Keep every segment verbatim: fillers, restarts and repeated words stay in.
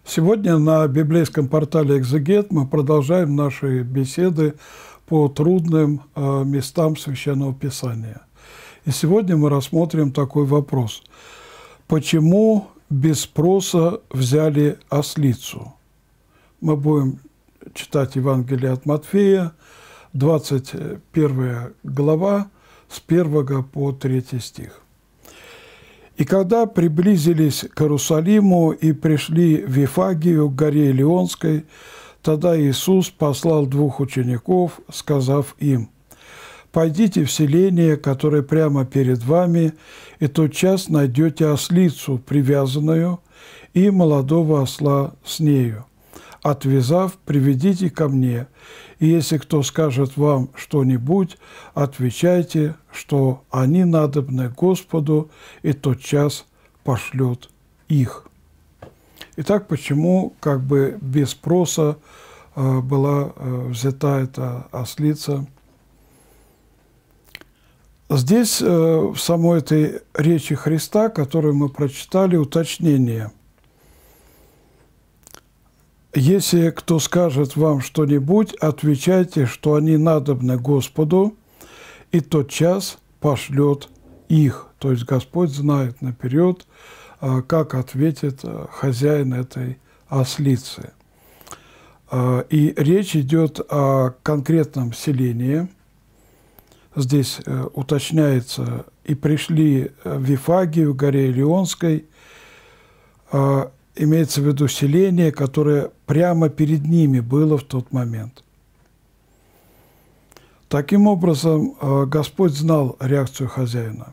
Сегодня на библейском портале «Экзегет» мы продолжаем наши беседы по трудным э, местам Священного Писания. И сегодня мы рассмотрим такой вопрос. Почему без спроса взяли ослицу? Мы будем читать Евангелие от Матфея, двадцать первая глава, с первого по третий стих. «И когда приблизились к Иерусалиму и пришли в Вифагию, к горе Илионской, тогда Иисус послал двух учеников, сказав им: «Пойдите в селение, которое прямо перед вами, и тотчас найдете ослицу, привязанную, и молодого осла с нею. Отвязав, приведите ко мне, и если кто скажет вам что-нибудь, отвечайте, что они надобны Господу, и тотчас пошлет их». Итак, почему как бы без спроса э, была э, взята эта ослица? Здесь, э, в самой этой речи Христа, которую мы прочитали, уточнение. «Если кто скажет вам что-нибудь, отвечайте, что они надобны Господу, и тотчас пошлет их». То есть Господь знает наперед, как ответит хозяин этой ослицы. И речь идет о конкретном селении. Здесь уточняется: «И пришли в Вифагию, горе Илионской». Имеется в виду селение, которое прямо перед ними было в тот момент. Таким образом, Господь знал реакцию хозяина.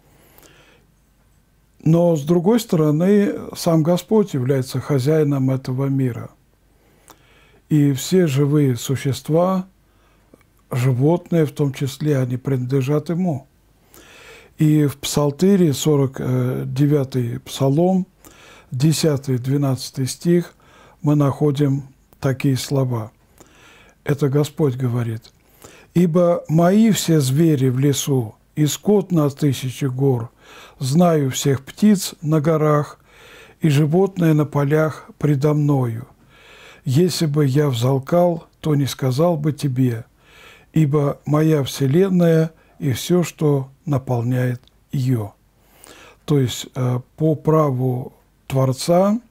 Но, с другой стороны, сам Господь является хозяином этого мира. И все живые существа, животные в том числе, они принадлежат Ему. И в Псалтире, сорок девятый Псалом, десятый-двенадцатый стих, мы находим такие слова. Это Господь говорит: «Ибо мои все звери в лесу, и скот на тысячи гор, знаю всех птиц на горах, и животные на полях предо мною. Если бы я взалкал, то не сказал бы тебе, ибо моя вселенная и все, что наполняет ее». То есть по праву Творца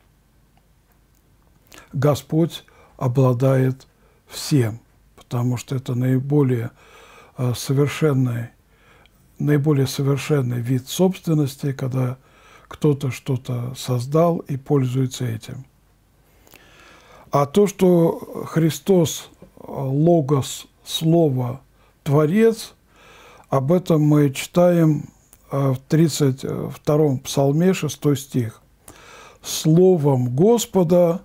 Господь обладает всем, потому что это наиболее совершенный, наиболее совершенный вид собственности, когда кто-то что-то создал и пользуется этим. А то, что Христос, Логос, Слово, Творец, об этом мы читаем в тридцать втором Псалме, шестой стих. «Словом Господа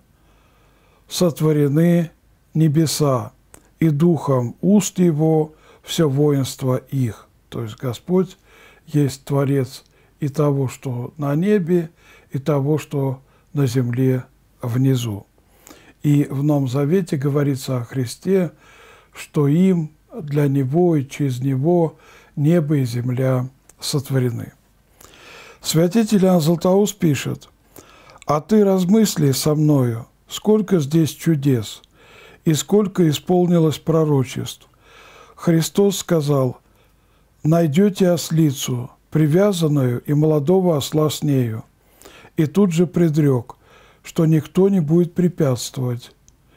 сотворены небеса, и духом уст Его все воинство их». То есть Господь есть Творец и того, что на небе, и того, что на земле внизу. И в Новом Завете говорится о Христе, что им, для Него и через Него небо и земля сотворены. Святитель Иоанн Златоуст пишет: «А ты размысли со мною, сколько здесь чудес, и сколько исполнилось пророчеств. Христос сказал: найдете ослицу, привязанную, и молодого осла с нею. И тут же предрек, что никто не будет препятствовать,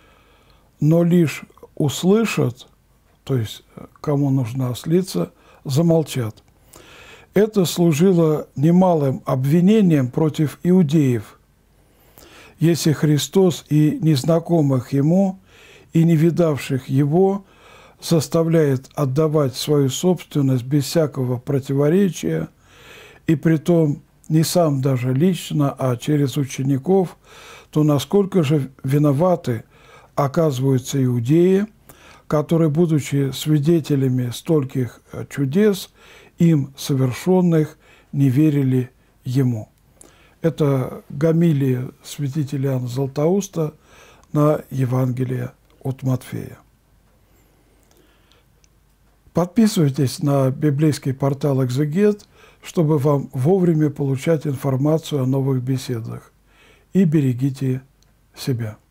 но лишь услышат, то есть кому нужна ослица, замолчат». Это служило немалым обвинением против иудеев. Если Христос и незнакомых Ему, и не видавших Его заставляет отдавать свою собственность без всякого противоречия, и притом не сам даже лично, а через учеников, то насколько же виноваты оказываются иудеи, которые, будучи свидетелями стольких чудес, им совершенных, не верили Ему. Это гомилия святителя Иоанна Златоуста на Евангелие от Матфея. Подписывайтесь на библейский портал «Экзегет», чтобы вам вовремя получать информацию о новых беседах. И берегите себя.